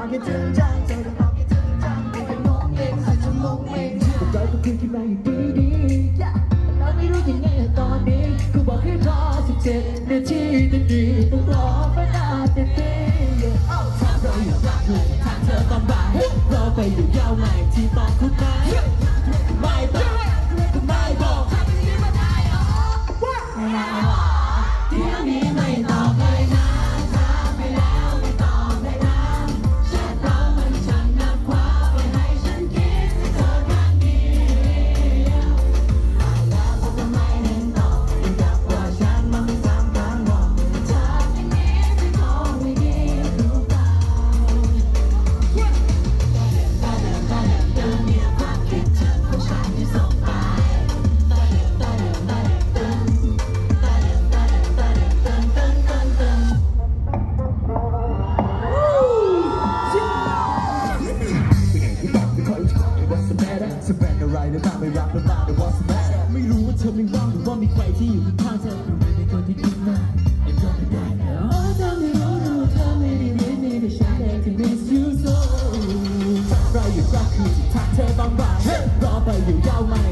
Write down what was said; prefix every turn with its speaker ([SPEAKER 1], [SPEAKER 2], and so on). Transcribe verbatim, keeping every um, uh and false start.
[SPEAKER 1] บอกให้จริงจังเธอต้องบอกให้จริงจังไม่เป็นงงเองอาจจะงงเองแต่ใจก็คือคิดมาอยู่ดีๆแล้วไม่รู้ยังไงตอนนี้กูบอกให้รอสิบเจ็ดนาทีจะดีต้องรอไปนานเต็มที่ถ้าเราอยู่รักเธอถ้าเธอต้องบ่ายรอไปอยู่ยาวไงที่ต้องคุณไหมไม่บอกไม่บอกทำอย่างนี้มาได้หรอไม่ได้หรอเดี๋ยวนี้ไม่ตอบเลยนะถามไปแล้วไม่ตอบเลยนะแชทเรามันช่างนับคว้าไปให้ฉันคิดที่เธอข้างเดียวมาแล้วเธอทำไมเห็นตอบยังกับว่าฉันมันไม่สำคัญหรอกถามอย่างนี้จะคงไม่ดีหรือเปล่าตาเดิมตาเดิมตาเดิมมีความคิดถึงของฉันที่ส่งไปตาเดิมตาเดิมตาเดิมตึงตาเดิมตาเดิมตาเดิมตึงตึงตึงตึงจะเป็นอะไรหรือเปล่าไม่รักหรือเปล่าหรือว่าสมัยไม่รู้ว่าเธอไม่ว่างหรือว่ามีใครที่อยู่ข้างเธอเป็นในคนที่คิดมากไอ้คนที่ได้แล้วอ๋อเธอไม่รู้รู้เธอไม่ได้รู้นี่แต่ฉันเองที่ miss you so เราอยู่รักคือที่ทักเธอบางบ่ายรอไปอยู่ยาวมา